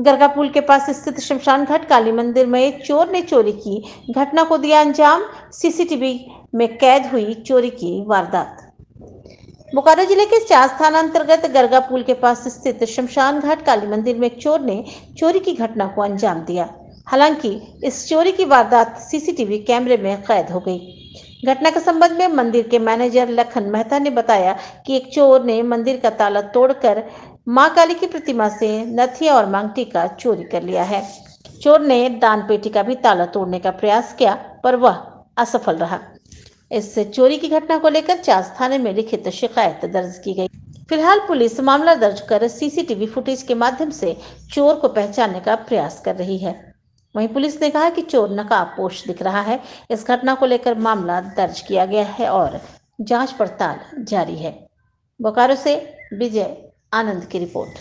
गरगा पुल के पास स्थित शमशान घाट काली मंदिर में चोर ने चोरी की घटना को दिया अंजाम। सीसीटीवी में कैद हुई चोरी की वारदात। बोकारो जिले के चास थाना अंतर्गत गरगा पुल के पास स्थित शमशान घाट काली मंदिर में चोर ने चोरी की घटना को अंजाम दिया। हालांकि इस चोरी की वारदात सीसीटीवी कैमरे में कैद हो गई। घटना के संबंध में मंदिर के मैनेजर लखन मेहता ने बताया कि एक चोर ने मंदिर का ताला तोड़कर मां काली की प्रतिमा से नथिया और मांगटी का चोरी कर लिया है। चोर ने दान पेटी का भी ताला तोड़ने का प्रयास किया, पर वह असफल रहा। इस चोरी की घटना को लेकर चास थाने में लिखित शिकायत दर्ज की गई। फिलहाल पुलिस मामला दर्ज कर सीसीटीवी फुटेज के माध्यम से चोर को पहचानने का प्रयास कर रही है। वहीं पुलिस ने कहा कि चोर नकाबपोश दिख रहा है। इस घटना को लेकर मामला दर्ज किया गया है और जांच पड़ताल जारी है। बोकारो से विजय आनंद की रिपोर्ट।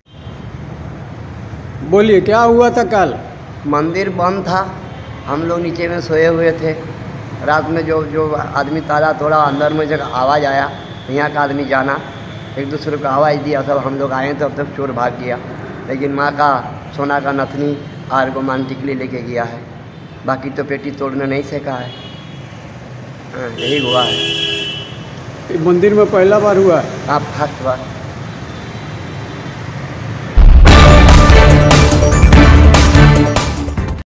बोलिए, क्या हुआ था कल? मंदिर बंद था, हम लोग नीचे में सोए हुए थे। रात में जो आदमी ताला तोड़ा, अंदर में जब आवाज़ आया, यहाँ का आदमी जाना, एक दूसरे को आवाज़ दिया, सब हम लोग आए तो अब तक चोर भाग गया। लेकिन माँ का सोना का नथनी और को मान टिकली लेके गया है। बाकी तो पेटी तोड़ने नहीं सीखा है। यही हुआ है। मंदिर में पहला बार हुआ? हाँ, फर्स्ट बार।